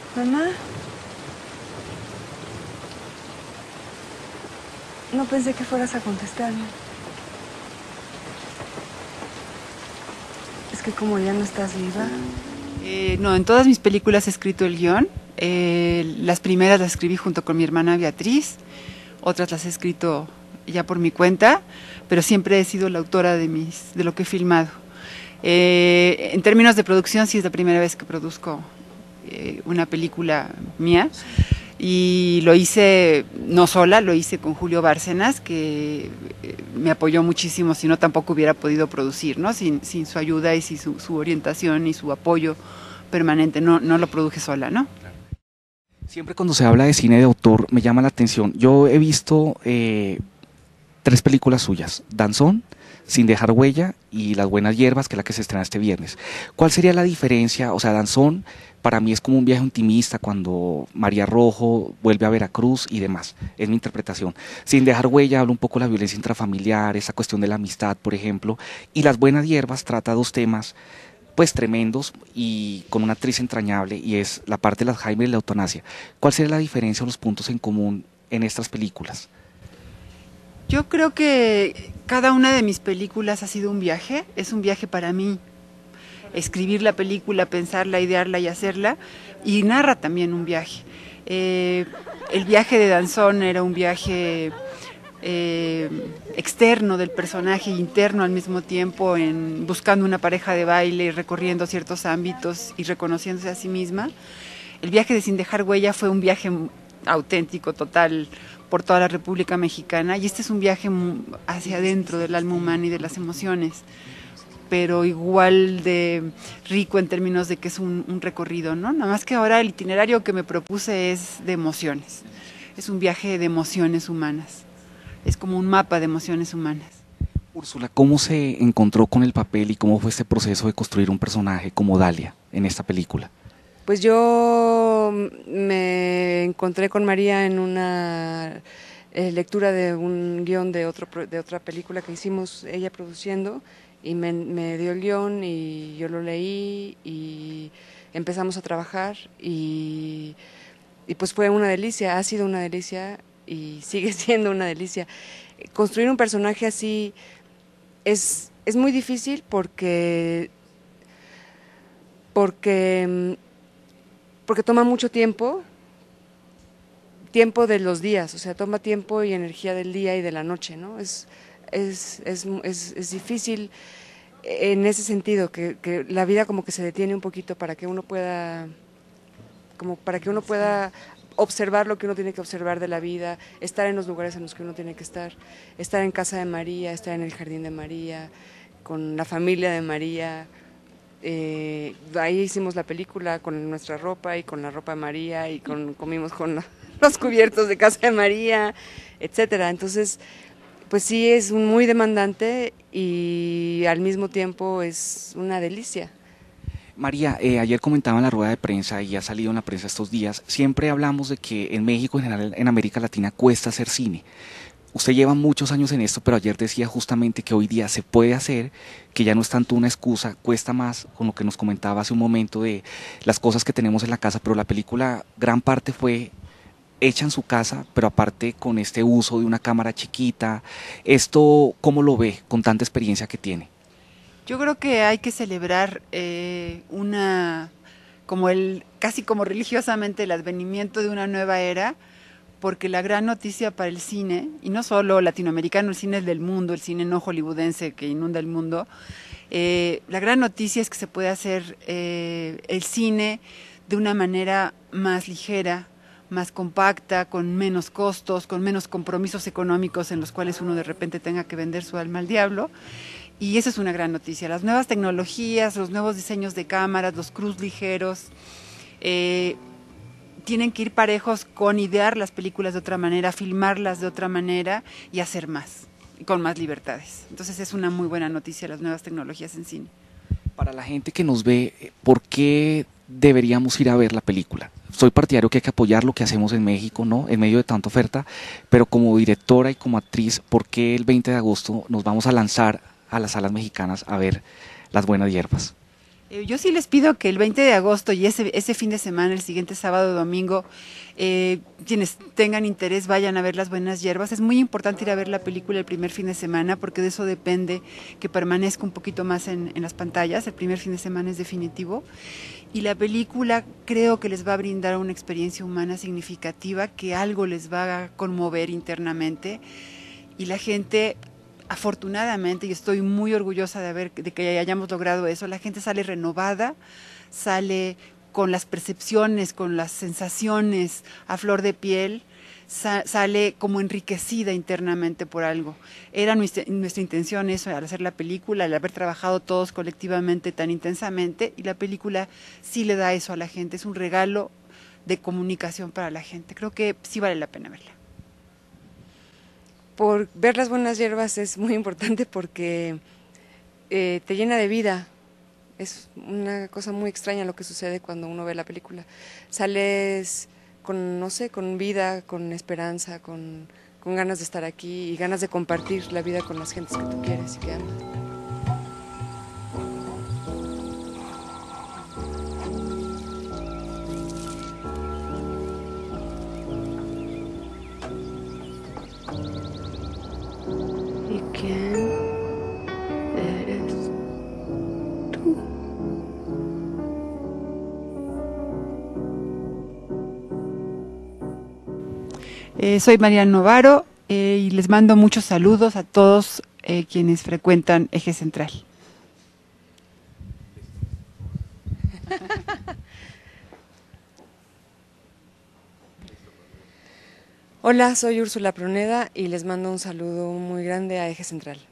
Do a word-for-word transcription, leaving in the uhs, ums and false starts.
Mamá, no pensé que fueras a contestarme. Es que como ya no estás viva. Eh, no, en todas mis películas he escrito el guión. Eh, las primeras las escribí junto con mi hermana Beatriz, otras las he escrito ya por mi cuenta, pero siempre he sido la autora de, mis, de lo que he filmado. Eh, en términos de producción, sí es la primera vez que produzco eh, una película mía, y lo hice no sola, lo hice con Julio Bárcenas, que eh, me apoyó muchísimo, si no tampoco hubiera podido producir, ¿no? Sin, sin su ayuda y sin su, su orientación y su apoyo permanente, no, no lo produje sola, ¿no? Siempre cuando se habla de cine de autor me llama la atención. Yo he visto eh, tres películas suyas: Danzón, Sin dejar huella y Las buenas hierbas, que es la que se estrena este viernes. ¿Cuál sería la diferencia? O sea, Danzón para mí es como un viaje intimista cuando María Rojo vuelve a Veracruz y demás. Es mi interpretación. Sin dejar huella habla un poco de la violencia intrafamiliar, esa cuestión de la amistad, por ejemplo. Y Las buenas hierbas trata dos temas pues tremendos y con una actriz entrañable, y es la parte de Alzheimer y la eutanasia. ¿Cuál sería la diferencia o los puntos en común en estas películas? Yo creo que cada una de mis películas ha sido un viaje, es un viaje para mí. Escribir la película, pensarla, idearla y hacerla, y narra también un viaje. Eh, el viaje de Danzón era un viaje eh, externo del personaje, interno al mismo tiempo, en buscando una pareja de baile, recorriendo ciertos ámbitos y reconociéndose a sí misma. El viaje de Sin dejar huella fue un viaje auténtico, total, por toda la República Mexicana, y este es un viaje hacia adentro del alma humana y de las emociones, pero igual de rico en términos de que es un, un recorrido, ¿no? Nada más que ahora el itinerario que me propuse es de emociones, es un viaje de emociones humanas, es como un mapa de emociones humanas. Úrsula, ¿cómo se encontró con el papel y cómo fue este proceso de construir un personaje como Dalia en esta película? Pues yo me encontré con María en una eh, lectura de un guión de, otro, de otra película que hicimos ella produciendo, y me, me dio el guión y yo lo leí y empezamos a trabajar, y, y pues fue una delicia, ha sido una delicia y sigue siendo una delicia. Construir un personaje así es, es muy difícil porque, porque, porque toma mucho tiempo, tiempo de los días, o sea, toma tiempo y energía del día y de la noche, ¿no? Es, es, es, es, es difícil en ese sentido, que, que la vida como que se detiene un poquito para que uno pueda, como para que uno pueda observar lo que uno tiene que observar de la vida, estar en los lugares en los que uno tiene que estar, estar en casa de María, estar en el jardín de María, con la familia de María. Eh, ahí hicimos la película con nuestra ropa y con la ropa de María, y con, comimos con la, los cubiertos de casa de María, etcétera. Entonces, pues sí, es muy demandante y al mismo tiempo es una delicia. María, eh, ayer comentaba en la rueda de prensa y ha salido en la prensa estos días, siempre hablamos de que en México, en general en América Latina, cuesta hacer cine. Usted lleva muchos años en esto, pero ayer decía justamente que hoy día se puede hacer, que ya no es tanto una excusa, cuesta más, con lo que nos comentaba hace un momento de las cosas que tenemos en la casa, pero la película gran parte fue hecha en su casa, pero aparte con este uso de una cámara chiquita. ¿Esto cómo lo ve con tanta experiencia que tiene? Yo creo que hay que celebrar eh, una, como el, casi como religiosamente el advenimiento de una nueva era, porque la gran noticia para el cine, y no solo latinoamericano, el cine del mundo, el cine no hollywoodense que inunda el mundo, eh, la gran noticia es que se puede hacer eh, el cine de una manera más ligera, más compacta, con menos costos, con menos compromisos económicos en los cuales uno de repente tenga que vender su alma al diablo. Y esa es una gran noticia. Las nuevas tecnologías, los nuevos diseños de cámaras, los cruz ligeros, eh, tienen que ir parejos con idear las películas de otra manera, filmarlas de otra manera y hacer más, con más libertades. Entonces es una muy buena noticia las nuevas tecnologías en cine. Para la gente que nos ve, ¿por qué deberíamos ir a ver la película? Soy partidario que hay que apoyar lo que hacemos en México, ¿no? En medio de tanta oferta, pero como directora y como actriz, ¿por qué el veinte de agosto nos vamos a lanzar a las salas mexicanas a ver Las buenas hierbas? Eh, Yo sí les pido que el veinte de agosto y ese, ese fin de semana, el siguiente sábado o domingo, eh, quienes tengan interés vayan a ver Las Buenas Hierbas. Es muy importante ir a ver la película el primer fin de semana porque de eso depende que permanezca un poquito más en, en las pantallas. El primer fin de semana es definitivo. Y la película creo que les va a brindar una experiencia humana significativa, que algo les va a conmover internamente. Y la gente, afortunadamente, y estoy muy orgullosa de, haber, de que hayamos logrado eso, la gente sale renovada, sale con las percepciones, con las sensaciones a flor de piel, sa sale como enriquecida internamente por algo. Era nuestra, nuestra intención eso al hacer la película, al haber trabajado todos colectivamente tan intensamente, y la película sí le da eso a la gente, es un regalo de comunicación para la gente. Creo que sí vale la pena verla. Por ver Las Buenas Hierbas es muy importante porque eh, te llena de vida. Es una cosa muy extraña lo que sucede cuando uno ve la película. Sales con, no sé, con vida, con esperanza, con, con ganas de estar aquí y ganas de compartir la vida con las gentes que tú quieres y que amas. ¿Y quién eres tú? Eh, soy Mariana Novaro eh, y les mando muchos saludos a todos eh, quienes frecuentan Eje Central. Hola, soy Úrsula Pruneda y les mando un saludo muy grande a Eje Central.